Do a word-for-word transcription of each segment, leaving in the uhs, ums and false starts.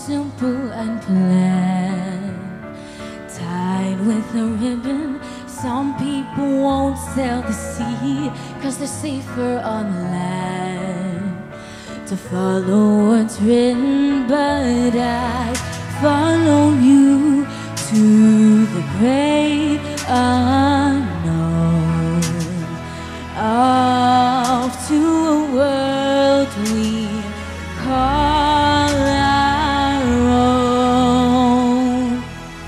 simple and plain, tied with a ribbon. Some people won't sail the sea, cause they're safer on land to follow what's written. But I follow you to the great unknown, off to a world we call our own.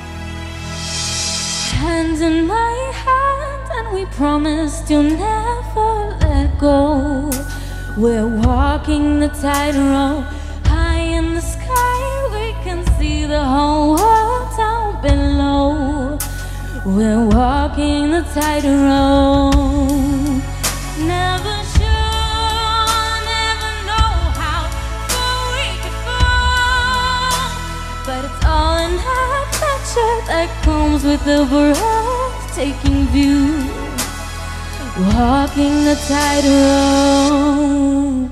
Hand in my hand, and we promise to never let go. We're walking the tightrope. High in the sky, we can see the whole world down below. We're walking the tightrope. Never sure, never know how far we could fall, but it's all in our picture that comes with a breathtaking view. Walking the tightrope.